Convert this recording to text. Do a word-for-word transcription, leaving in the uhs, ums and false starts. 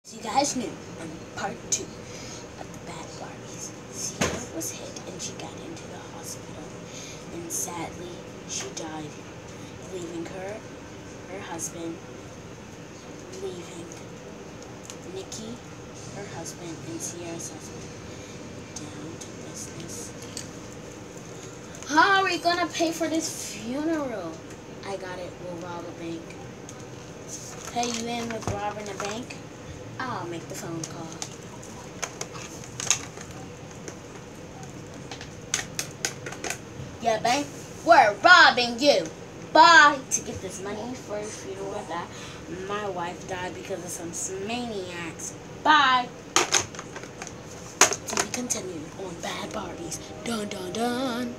So you guys knew in part two of the Bad Barbies, Sierra was hit and she got into the hospital. And sadly, she died, leaving her, her husband, leaving Nikki, her husband, and Sierra's husband down to business. How are we gonna pay for this funeral? I got it. We'll rob a bank. Pay you in with robbing a bank? I'll make the phone call. Yeah, bank, we're robbing you. Bye. To get this money for a funeral that my wife died because of some maniacs. Bye. To be continued on Bad Barbies. Dun dun dun.